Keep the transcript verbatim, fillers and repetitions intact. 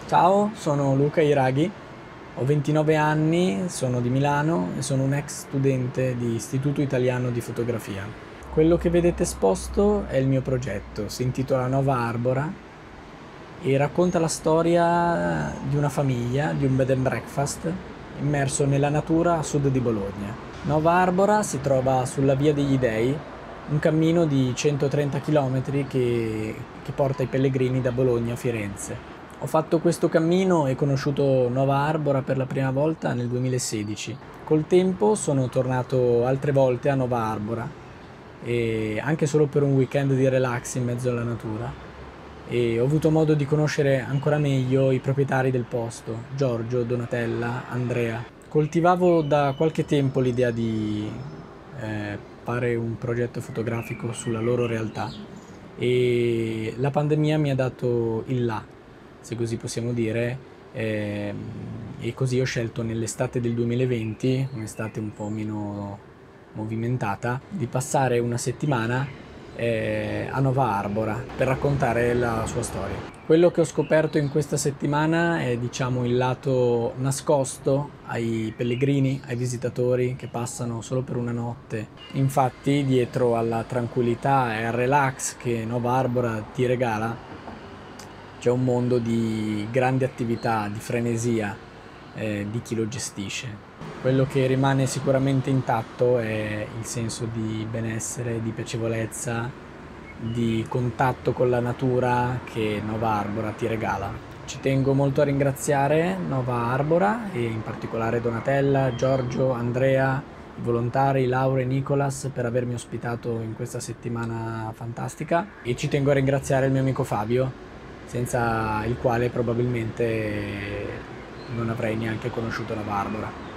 Ciao, sono Luca Iraghi, ho ventinove anni, sono di Milano e sono un ex studente di Istituto Italiano di Fotografia. Quello che vedete esposto è il mio progetto, si intitola Nova Arbora e racconta la storia di una famiglia, di un bed and breakfast immerso nella natura a sud di Bologna. Nova Arbora si trova sulla Via degli Dei, un cammino di centotrenta chilometri che, che porta i pellegrini da Bologna a Firenze. Ho fatto questo cammino e conosciuto Nova Arbora per la prima volta nel duemilasedici. Col tempo sono tornato altre volte a Nova Arbora, e anche solo per un weekend di relax in mezzo alla natura. E ho avuto modo di conoscere ancora meglio i proprietari del posto, Giorgio, Donatella, Andrea. Coltivavo da qualche tempo l'idea di eh, fare un progetto fotografico sulla loro realtà e la pandemia mi ha dato il là, se così possiamo dire, ehm, e così ho scelto nell'estate del duemilaventi, un'estate un po' meno movimentata, di passare una settimana eh, a Nova Arbora per raccontare la sua storia. Quello che ho scoperto in questa settimana è, diciamo, il lato nascosto ai pellegrini, ai visitatori che passano solo per una notte. Infatti, dietro alla tranquillità e al relax che Nova Arbora ti regala, c'è un mondo di grandi attività, di frenesia eh, di chi lo gestisce. Quello che rimane sicuramente intatto è il senso di benessere, di piacevolezza, di contatto con la natura che Nova Arbora ti regala. Ci tengo molto a ringraziare Nova Arbora e in particolare Donatella, Giorgio, Andrea, i volontari Laura e Nicolas per avermi ospitato in questa settimana fantastica, e ci tengo a ringraziare il mio amico Fabio, senza il quale probabilmente non avrei neanche conosciuto Nova Arbora.